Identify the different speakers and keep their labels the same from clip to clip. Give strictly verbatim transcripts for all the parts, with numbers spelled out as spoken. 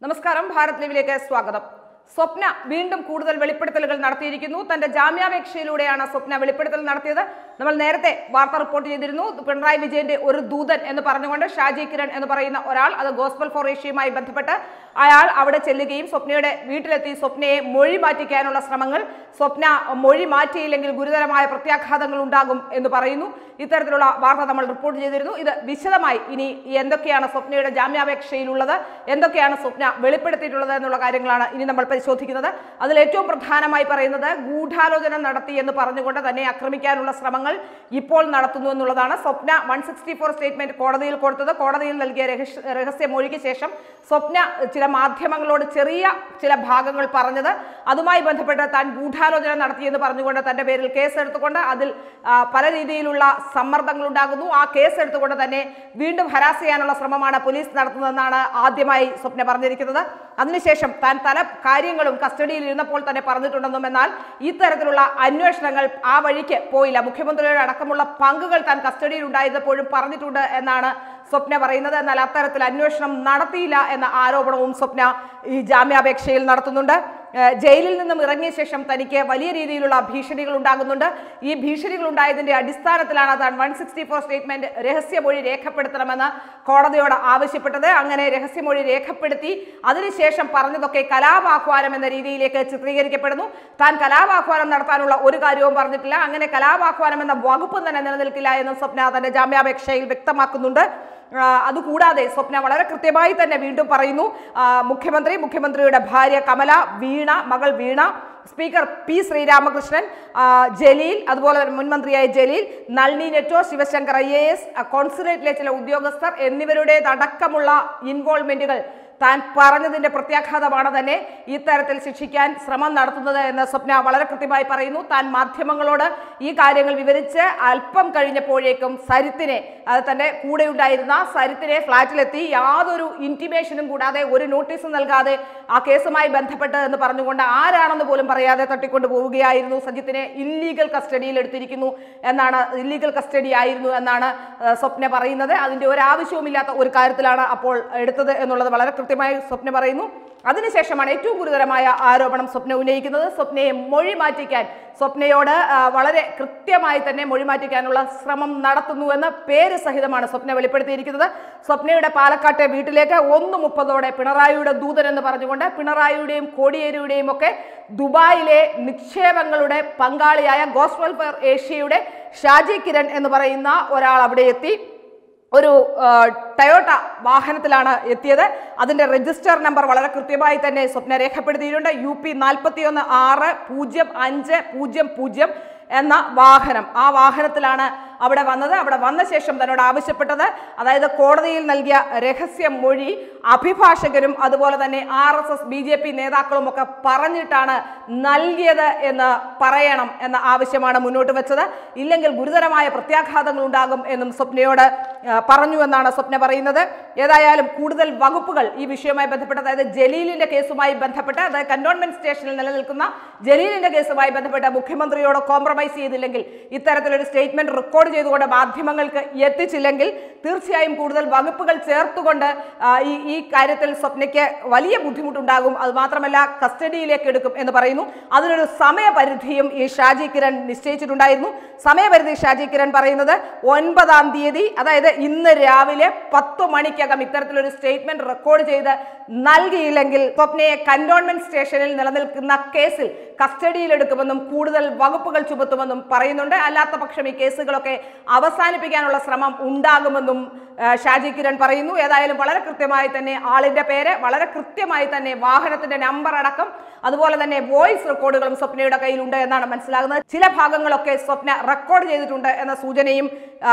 Speaker 1: നമസ്കാരം, ഭാരത് ലൈവിലേക്ക് സ്വാഗതം. സ്വപ്ന വീണ്ടും കൂടുതൽ വെളിപ്പെടുത്തലുകൾ നടത്തിയിരിക്കുന്നു. തന്റെ ജാമ്യാപേക്ഷയിലൂടെയാണ് സ്വപ്ന വെളിപ്പെടുത്തൽ നടത്തിയത്. നമ്മൾ നേരത്തെ വാർത്ത റിപ്പോർട്ട് ചെയ്തിരുന്നു. പിണറായി വിജയന്റെ ഒരു ദൂതൻ എന്ന് പറഞ്ഞുകൊണ്ട് ഷാജി കിരൺ എന്ന് പറയുന്ന ഒരാൾ, അത് ഗോസ്പൽ ഫോർ ഏഷ്യയുമായി ബന്ധപ്പെട്ട് അയാൾ അവിടെ ചെല്ലുകയും സ്വപ്നയുടെ വീട്ടിലെത്തി സ്വപ്നയെ മൊഴി മാറ്റിക്കാനുള്ള ശ്രമങ്ങൾ, സ്വപ്ന മൊഴി മാറ്റിയില്ലെങ്കിൽ ഗുരുതരമായ പ്രത്യാഘാതങ്ങൾ ഉണ്ടാകും എന്ന് പറയുന്നു. ഇത്തരത്തിലുള്ള വാർത്ത നമ്മൾ റിപ്പോർട്ട് ചെയ്തിരുന്നു. ഇത് വിശദമായി ഇനി എന്തൊക്കെയാണ് സ്വപ്നയുടെ ജാമ്യാപേക്ഷയിലുള്ളത്, എന്തൊക്കെയാണ് സ്വപ്ന വെളിപ്പെടുത്തിയിട്ടുള്ളത് എന്നുള്ള കാര്യങ്ങളാണ് ഇനി നമ്മൾ പരിശോധിക്കുന്നത്. അതിൽ ഏറ്റവും പ്രധാനമായി പറയുന്നത് ഗൂഢാലോചന നടത്തി എന്ന് പറഞ്ഞുകൊണ്ട് തന്നെ ആക്രമിക്കാനുള്ള ശ്രമങ്ങൾ ഇപ്പോൾ നടത്തുന്നു എന്നുള്ളതാണ്. Swapna one sixty four statement കോടതിയിൽ കൊടുത്തത്, കോടതിയിൽ നൽകിയ രഹസ്യ രഹസ്യ മൊഴിക്ക് ശേഷം സ്വപ്ന ചില മാധ്യമങ്ങളോട് ചെറിയ ചില ഭാഗങ്ങൾ പറഞ്ഞത്, അതുമായി ബന്ധപ്പെട്ട് താൻ ഗൂഢാലോചന നടത്തിയെന്ന് പറഞ്ഞുകൊണ്ട് തന്റെ പേരിൽ കേസ് എടുത്തുകൊണ്ട് അതിൽ പല രീതിയിലുള്ള സമ്മർദ്ദങ്ങൾ ഉണ്ടാകുന്നു. ആ കേസ് എടുത്തുകൊണ്ട് തന്നെ വീണ്ടും ഹരാസ് ചെയ്യാനുള്ള ശ്രമമാണ് പോലീസ് നടത്തുന്നതെന്നാണ് ആദ്യമായി സ്വപ്ന പറഞ്ഞിരിക്കുന്നത്. അതിനുശേഷം താൻ പല കാര്യങ്ങളും കസ്റ്റഡിയിൽ ഇരുന്നപ്പോൾ തന്നെ പറഞ്ഞിട്ടുണ്ടെന്നും, എന്നാൽ ഇത്തരത്തിലുള്ള അന്വേഷണങ്ങൾ ആ വഴിക്ക് പോയില്ല, മുഖ്യമന്ത്രിയുടെ അടക്കമുള്ള പങ്കുകൾ താൻ കസ്റ്റഡിയിൽ ഉണ്ടായിരുന്നപ്പോഴും പറഞ്ഞിട്ടുണ്ട് എന്നാണ് സ്വപ്ന പറയുന്നത്. എന്നാൽ അത്തരത്തിൽ അന്വേഷണം നടത്തിയില്ല എന്ന ആരോപണവും സ്വപ്ന ഈ ജാമ്യാപേക്ഷയിൽ നടത്തുന്നുണ്ട്. ജയിലിൽ നിന്നും ഇറങ്ങിയ ശേഷം തനിക്ക് വലിയ രീതിയിലുള്ള ഭീഷണികൾ ഉണ്ടാകുന്നുണ്ട്. ഈ ഭീഷണികൾ ഉണ്ടായതിന്റെ അടിസ്ഥാനത്തിലാണ് താൻ വൺ സിക്സ്റ്റി ഫോർ സ്റ്റേറ്റ്മെന്റ് രഹസ്യമൊഴി രേഖപ്പെടുത്തണമെന്ന് കോടതിയോട് ആവശ്യപ്പെട്ടത്. അങ്ങനെ രഹസ്യമൊഴി രേഖപ്പെടുത്തി അതിനുശേഷം പറഞ്ഞതൊക്കെ കലാപാഹ്വാനം എന്ന രീതിയിലേക്ക് ചിത്രീകരിക്കപ്പെടുന്നു. താൻ കലാപാഹ്വാനം നടത്താനുള്ള ഒരു കാര്യവും പറഞ്ഞിട്ടില്ല. അങ്ങനെ കലാപാഹ്വാനം എന്ന വകുപ്പ് തന്നെ നിലനിൽക്കില്ല എന്നും സ്വപ്ന തന്റെ ജാമ്യാപേക്ഷയിൽ വ്യക്തമാക്കുന്നുണ്ട്. അതുകൂടാതെ സ്വപ്ന വളരെ കൃത്യമായി തന്നെ വീണ്ടും പറയുന്നു, മുഖ്യമന്ത്രി, മുഖ്യമന്ത്രിയുടെ ഭാര്യ കമല, വീണ, മകൾ വീണ, സ്പീക്കർ പി ശ്രീരാമകൃഷ്ണൻ, ജലീൽ, അതുപോലെ മുൻമന്ത്രിയായ Jaleel, Nalini Netto, Sivasankar I A S, കോൺസുലേറ്റിലെ ചില ഉദ്യോഗസ്ഥർ എന്നിവരുടേതടക്കമുള്ള ഇൻവോൾവ്മെന്റുകൾ താൻ പറഞ്ഞതിന്റെ പ്രത്യാഘാതമാണ് തന്നെ ഇത്തരത്തിൽ ശിക്ഷിക്കാൻ ശ്രമം നടത്തുന്നത് എന്ന് സ്വപ്ന വളരെ കൃത്യമായി പറയുന്നു. താൻ മാധ്യമങ്ങളോട് ഈ കാര്യങ്ങൾ വിവരിച്ച് അല്പം കഴിഞ്ഞപ്പോഴേക്കും സരിത്തിനെ, അത് തന്റെ കൂടെ ഉണ്ടായിരുന്ന സരിത്തിനെ ഫ്ളാറ്റിലെത്തി യാതൊരു ഇന്റിമേഷനും കൂടാതെ, ഒരു നോട്ടീസും നൽകാതെ ആ കേസുമായി ബന്ധപ്പെട്ട് എന്ന് പറഞ്ഞുകൊണ്ട് ആരാണെന്ന് പോലും പറയാതെ തട്ടിക്കൊണ്ടു പോവുകയായിരുന്നു. സജിത്തിനെ ഇല്ലീഗൽ കസ്റ്റഡിയിൽ എടുത്തിരിക്കുന്നു എന്നാണ്, ഇല്ലീഗൽ കസ്റ്റഡി ആയിരുന്നു എന്നാണ് സ്വപ്ന പറയുന്നത്. അതിന്റെ ഒരു ആവശ്യവുമില്ലാത്ത ഒരു കാര്യത്തിലാണ് അപ്പോൾ എടുത്തത് എന്നുള്ളത് വളരെ കൃത്യമായി സ്വപ്ന പറയുന്നു. അതിനുശേഷമാണ് ഏറ്റവും ഗുരുതരമായ ആരോപണം സ്വപ്ന ഉന്നയിക്കുന്നത്. സ്വപ്നയെ മൊഴി മാറ്റിക്കാൻ, സ്വപ്നയോട് വളരെ കൃത്യമായി തന്നെ മൊഴി മാറ്റിക്കാനുള്ള ശ്രമം നടത്തുന്നുവെന്ന് പേര് സഹിതമാണ് സ്വപ്ന വെളിപ്പെടുത്തിയിരിക്കുന്നത്. സ്വപ്നയുടെ പാലക്കാട്ടെ വീട്ടിലേക്ക് ഒന്ന് മുപ്പതോടെ പിണറായിയുടെ ദൂതൻ എന്ന് പറഞ്ഞുകൊണ്ട് പിണറായിയുടെയും കോടിയേരിയുടെയും ഒക്കെ ദുബായിലെ നിക്ഷേപങ്ങളുടെ പങ്കാളിയായ ഗോസ്പൽ ഫോർ ഏഷ്യയുടെ ഷാജി കിരൺ എന്ന് പറയുന്ന ഒരാൾ അവിടെ എത്തി. ഒരു ടയോട്ട വാഹനത്തിലാണ് എത്തിയത്. അതിന്റെ രജിസ്റ്റർ നമ്പർ വളരെ കൃത്യമായി തന്നെ സ്വപ്ന രേഖപ്പെടുത്തിയിട്ടുണ്ട്. യു പി നാൽപ്പത്തി ഒന്ന് ആറ് പൂജ്യം അഞ്ച് പൂജ്യം പൂജ്യം എന്ന വാഹനം. ആ വാഹനത്തിലാണ് അവിടെ വന്നത്. അവിടെ വന്ന ശേഷം തന്നോട് ആവശ്യപ്പെട്ടത്, അതായത് കോടതിയിൽ നൽകിയ രഹസ്യ മൊഴി അഭിഭാഷകരും അതുപോലെ തന്നെ R S S B J P നേതാക്കളും ഒക്കെ പറഞ്ഞിട്ടാണ് നൽകിയത് എന്ന് പറയണം എന്ന ആവശ്യമാണ് മുന്നോട്ട് വെച്ചത്. ഇല്ലെങ്കിൽ ഗുരുതരമായ പ്രത്യാഘാതങ്ങൾ ഉണ്ടാകും എന്നും സ്വപ്നയോട് പറഞ്ഞു എന്നാണ് സ്വപ്ന പറയുന്നത്. ഏതായാലും കൂടുതൽ വകുപ്പുകൾ ഈ വിഷയവുമായി ബന്ധപ്പെട്ട്, അതായത് ജലീലിന്റെ കേസുമായി ബന്ധപ്പെട്ട്, അതായത് കന്റോൺമെന്റ് സ്റ്റേഷനിൽ നിലനിൽക്കുന്ന ജലീലിന്റെ കേസുമായി ബന്ധപ്പെട്ട് മുഖ്യമന്ത്രിയോട് കോംപ്രമൈസ് ചെയ്തില്ലെങ്കിൽ, ഇത്തരത്തിലൊരു സ്റ്റേറ്റ്മെന്റ് റെക്കോർഡ് ചെയ്തുകൊണ്ട് മാധ്യമങ്ങൾക്ക് എത്തിച്ചില്ലെങ്കിൽ തീർച്ചയായും കൂടുതൽ വകുപ്പുകൾ ചേർത്തുകൊണ്ട് ഈ ഈ കാര്യത്തിൽ സ്വപ്നയ്ക്ക് വലിയ ബുദ്ധിമുട്ടുണ്ടാകും. അത് മാത്രമല്ല കസ്റ്റഡിയിലേക്ക് എടുക്കും എന്ന് പറയുന്നു. അതിനൊരു സമയപരിധിയും ഈ ഷാജി കിരൺ നിശ്ചയിച്ചിട്ടുണ്ടായിരുന്നു. സമയപരിധി ഷാജി കിരൺ പറയുന്നത് ഒൻപതാം തീയതി, അതായത് ഇന്ന് രാവിലെ പത്ത് മണിക്കകം ഇത്തരത്തിലൊരു സ്റ്റേറ്റ്മെന്റ് റെക്കോർഡ് ചെയ്ത് നൽകിയില്ലെങ്കിൽ സ്വപ്നയെ കന്റോൺമെന്റ് സ്റ്റേഷനിൽ നിലനിൽക്കുന്ന കേസിൽ കസ്റ്റഡിയിലെടുക്കുമെന്നും കൂടുതൽ വകുപ്പുകൾ ചുമത്തുമെന്നും പറയുന്നുണ്ട്. അല്ലാത്ത പക്ഷം ഈ കേസുകളൊക്കെ അവസാനിപ്പിക്കാനുള്ള ശ്രമം ഉണ്ടാകുമെന്നും ഷാജി കിരൺ പറയുന്നു. ഏതായാലും വളരെ കൃത്യമായി തന്നെ ആളിന്റെ പേര്, വളരെ കൃത്യമായി തന്നെ വാഹനത്തിന്റെ നമ്പർ അടക്കം, അതുപോലെ തന്നെ വോയിസ് റെക്കോർഡുകളും സ്വപ്നയുടെ കയ്യിലുണ്ട് എന്നാണ് മനസ്സിലാകുന്നത്. ചില ഭാഗങ്ങളൊക്കെ സ്വപ്ന റെക്കോർഡ് ചെയ്തിട്ടുണ്ട് എന്ന സൂചനയും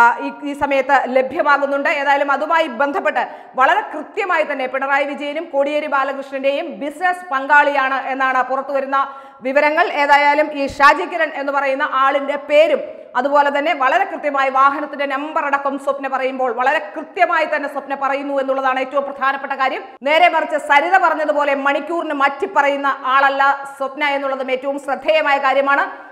Speaker 1: ഈ സമയത്ത് ലഭ്യമാകുന്നുണ്ട്. ഏതായാലും അതുമായി ബന്ധപ്പെട്ട് വളരെ കൃത്യമായി തന്നെ പിണറായി വിജയനും കോടിയേരി ബാലകൃഷ്ണന്റെയും ബിസിനസ് പങ്കാളിയാണ് എന്നാണ് പുറത്തു വരുന്ന വിവരങ്ങൾ. ഏതായാലും ഈ ഷാജി കിരൺ എന്ന് പറയുന്ന ആളിന്റെ പേരും അതുപോലെ തന്നെ വളരെ കൃത്യമായി വാഹനത്തിന്റെ നമ്പർ അടക്കം സ്വപ്ന പറയുമ്പോൾ വളരെ കൃത്യമായി തന്നെ സ്വപ്ന പറയുന്നു എന്നുള്ളതാണ് ഏറ്റവും പ്രധാനപ്പെട്ട കാര്യം. നേരെ മറിച്ച് സരിത പറഞ്ഞതുപോലെ മണിക്കൂറിന് മാറ്റി പറയുന്ന ആളല്ല സ്വപ്ന എന്നുള്ളതും ഏറ്റവും ശ്രദ്ധേയമായ കാര്യമാണ്.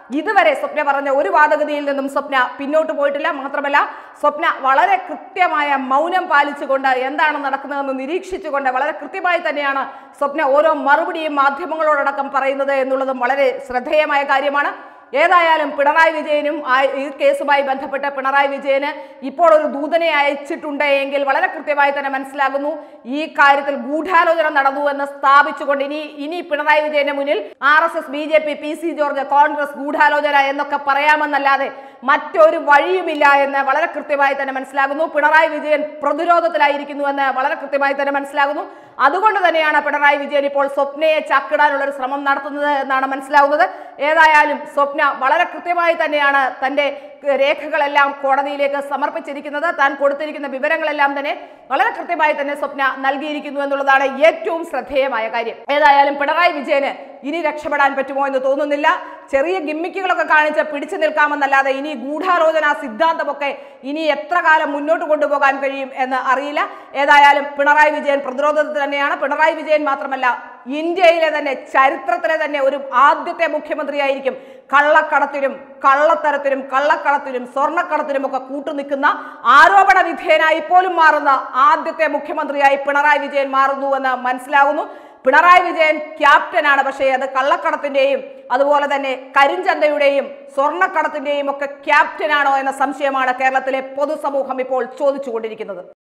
Speaker 1: ഇതുവരെ സ്വപ്ന പറഞ്ഞ ഒരു വാദഗതിയിൽ നിന്നും സ്വപ്ന പിന്നോട്ട് പോയിട്ടില്ല. മാത്രമല്ല സ്വപ്ന വളരെ കൃത്യമായ മൗനം പാലിച്ചുകൊണ്ട് എന്താണ് നടക്കുന്നതെന്ന് നിരീക്ഷിച്ചുകൊണ്ട് വളരെ കൃത്യമായി തന്നെയാണ് സ്വപ്ന ഓരോ മറുപടിയും മാധ്യമങ്ങളോടക്കം പറയുന്നത് എന്നുള്ളതും വളരെ ശ്രദ്ധേയമായ കാര്യമാണ്. ഏതായാലും പിണറായി വിജയനും ഈ കേസുമായി ബന്ധപ്പെട്ട് പിണറായി വിജയന് ഇപ്പോൾ ഒരു ദൂതനെ അയച്ചിട്ടുണ്ട് എങ്കിൽ വളരെ കൃത്യമായി തന്നെ മനസ്സിലാകുന്നു ഈ കാര്യത്തിൽ ഗൂഢാലോചന നടന്നു എന്ന് സ്ഥാപിച്ചുകൊണ്ട് ഇനി ഇനി പിണറായി വിജയന്റെ മുന്നിൽ R S S, B J P, P C George, Congress ഗൂഢാലോചന എന്നൊക്കെ പറയാമെന്നല്ലാതെ മറ്റൊരു വഴിയുമില്ല എന്ന് വളരെ കൃത്യമായി തന്നെ മനസ്സിലാകുന്നു. പിണറായി വിജയൻ പ്രതിരോധത്തിലായിരിക്കുന്നു എന്ന് വളരെ കൃത്യമായി തന്നെ മനസ്സിലാകുന്നു. അതുകൊണ്ട് തന്നെയാണ് പിണറായി വിജയൻ ഇപ്പോൾ സ്വപ്നയെ ചാക്കിടാനുള്ള ഒരു ശ്രമം നടത്തുന്നത് എന്നാണ് മനസ്സിലാവുന്നത്. ഏതായാലും സ്വപ്ന വളരെ കൃത്യമായി തന്നെയാണ് തന്റെ രേഖകളെല്ലാം കോടതിയിലേക്ക് സമർപ്പിച്ചിരിക്കുന്നത്. താൻ കൊടുത്തിരിക്കുന്ന വിവരങ്ങളെല്ലാം തന്നെ വളരെ കൃത്യമായി തന്നെ സ്വപ്ന നൽകിയിരിക്കുന്നു എന്നുള്ളതാണ് ഏറ്റവും ശ്രദ്ധേയമായ കാര്യം. ഏതായാലും പിണറായി വിജയന് ഇനി രക്ഷപ്പെടാൻ പറ്റുമോ എന്ന് തോന്നുന്നില്ല. ചെറിയ ഗിമ്മിക്കുകളൊക്കെ കാണിച്ച് പിടിച്ചു നിൽക്കാമെന്നല്ലാതെ ഇനി ഗൂഢാലോചന സിദ്ധാന്തമൊക്കെ ഇനി എത്ര കാലം മുന്നോട്ട് കൊണ്ടുപോകാൻ കഴിയും എന്ന് അറിയില്ല. ഏതായാലും പിണറായി വിജയൻ പ്രതിരോധത്തിൽ തന്നെയാണ്. പിണറായി വിജയൻ മാത്രമല്ല, ഇന്ത്യയിലെ തന്നെ ചരിത്രത്തിലെ തന്നെ ഒരു ആദ്യത്തെ മുഖ്യമന്ത്രിയായിരിക്കും കള്ളക്കടത്തിലും കള്ളത്തരത്തിലും കള്ളക്കടത്തിലും സ്വർണ്ണക്കടത്തിലും ഒക്കെ കൂട്ടുനിൽക്കുന്ന ആരോപണ വിധേയനായി പോലും മാറുന്ന ആദ്യത്തെ മുഖ്യമന്ത്രിയായി പിണറായി വിജയൻ മാറുന്നു എന്ന് മനസ്സിലാകുന്നു. പിണറായി വിജയൻ ക്യാപ്റ്റനാണ്, പക്ഷേ അത് കള്ളക്കടത്തിന്റെയും അതുപോലെ തന്നെ കരിഞ്ചന്തയുടെയും സ്വർണ്ണക്കടത്തിന്റെയും ഒക്കെ ക്യാപ്റ്റനാണോ എന്ന സംശയമാണ് കേരളത്തിലെ പൊതുസമൂഹം ഇപ്പോൾ ചോദിച്ചുകൊണ്ടിരിക്കുന്നത്.